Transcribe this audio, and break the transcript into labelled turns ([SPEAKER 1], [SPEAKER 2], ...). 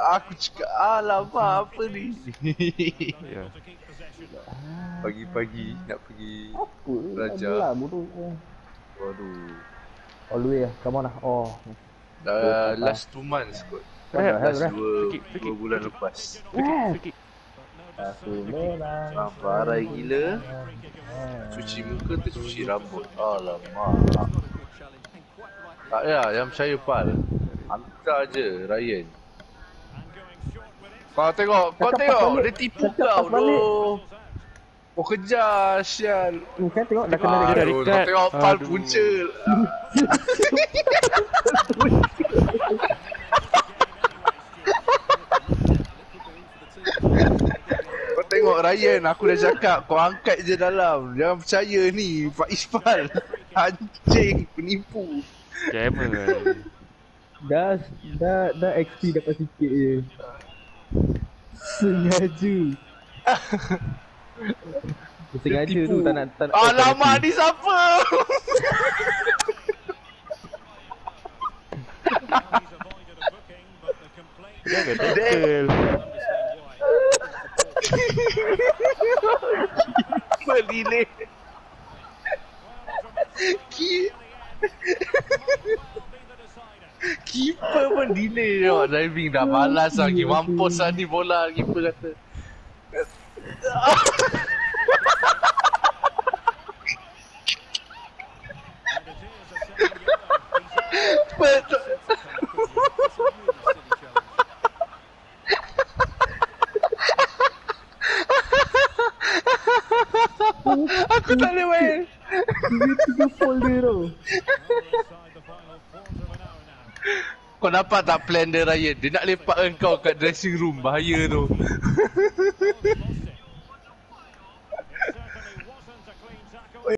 [SPEAKER 1] Aku cakap, alamak apa ni?
[SPEAKER 2] Ya.
[SPEAKER 1] Pagi-pagi nak pergi
[SPEAKER 3] Apa?
[SPEAKER 1] belajar.
[SPEAKER 3] Lah bodoh.
[SPEAKER 1] Waduh.
[SPEAKER 3] All the way lah. Come on lah. Oh.
[SPEAKER 1] Dah last 2 months kot.
[SPEAKER 3] What the hell,
[SPEAKER 1] Last
[SPEAKER 3] Ref?
[SPEAKER 1] 2 bulan lepas.
[SPEAKER 3] Ref!
[SPEAKER 2] Free kick.
[SPEAKER 3] Aku memang
[SPEAKER 1] Parai gila. Cuci muka tu cuci rambut. Alamak. Tak ya, yang percaya Pal. Hantar je Ryan. Kau tengok, dia tipu kau doh. Kau kejar, sial.
[SPEAKER 3] Ni kan tengok dah kena dekat.
[SPEAKER 1] Aduh, kau tengok Pal punca. Kau tengok Ryan, aku dah cakap kau angkat je dalam. Jangan percaya ni, Pak Ispal. Anjing, penipu.
[SPEAKER 2] Gamer.
[SPEAKER 3] Dah XP dapat sikit je. Sengaja. Sengaja tu tak nak.
[SPEAKER 1] Alamak, ni siapa?
[SPEAKER 2] Jangan tackle.
[SPEAKER 1] Delay. Keeper pun delay tau. Driving dah malas lagi. Mampus lah ni bola. Keeper kata. Betul. Aku tak boleh main.
[SPEAKER 3] Tiga folder tau.
[SPEAKER 1] Kau nampak tak plan dia Ryan? Dia nak lepaskan kau kat dressing room. Bahaya tu.